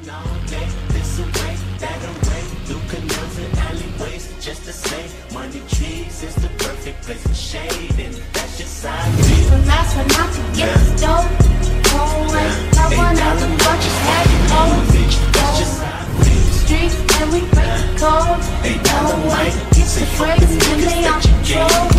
all day, this away, that away, through canals and alleyways, just to say, money trees is the perfect place for shade, and that's just how I feel. The last one not to get the dope. Always, that one out the bucket, had it That's just how I feel. Streets and we break the code. Ain't nothing right, Get the breaks and they on control.